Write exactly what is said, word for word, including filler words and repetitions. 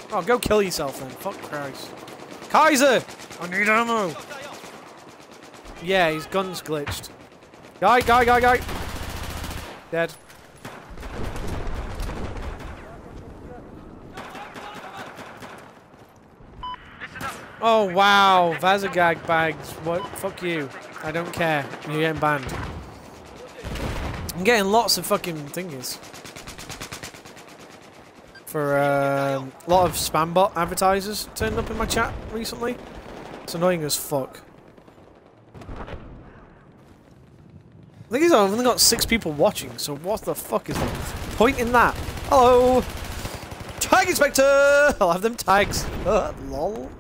Oh, go kill yourself then. Fuck Christ. Kaiser! I need ammo! Yeah, his gun's glitched. Guy, guy, guy, guy! Dead. Oh wow, Vazagag bags. What? Fuck you. I don't care. You're getting banned. I'm getting lots of fucking thingies. For um, a lot of spam bot advertisers turned up in my chat recently. It's annoying as fuck. I think I've only got six people watching, so what the fuck is the point in that? Hello! Tag Inspector! I'll have them tags. Uh, lol.